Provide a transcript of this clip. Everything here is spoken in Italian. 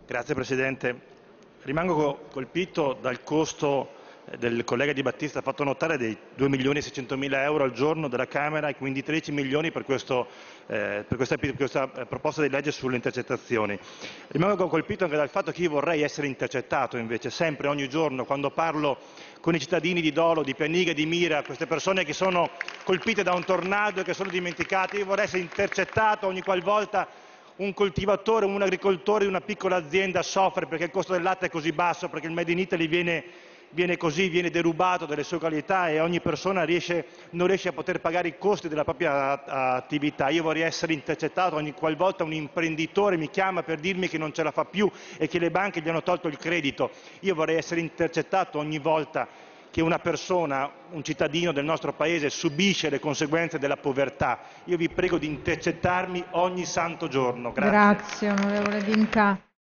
Grazie Presidente. Rimango colpito dal costo del collega Di Battista ha fatto notare dei 2.600.000 euro al giorno della Camera e quindi 13 milioni per questa proposta di legge sulle intercettazioni. Rimango colpito anche dal fatto che io vorrei essere intercettato invece, sempre, ogni giorno, quando parlo con i cittadini di Dolo, di Peniga e di Mira, queste persone che sono colpite da un tornado e che sono dimenticate, io vorrei essere intercettato ogni qualvolta un coltivatore, un agricoltore di una piccola azienda soffre perché il costo del latte è così basso, perché il Made in Italy viene derubato delle sue qualità e ogni persona non riesce a poter pagare i costi della propria attività. Io vorrei essere intercettato ogni qualvolta un imprenditore mi chiama per dirmi che non ce la fa più e che le banche gli hanno tolto il credito. Io vorrei essere intercettato ogni volta che una persona, un cittadino del nostro Paese subisce le conseguenze della povertà. Io vi prego di intercettarmi ogni santo giorno. Grazie. Grazie onorevole D'Inca.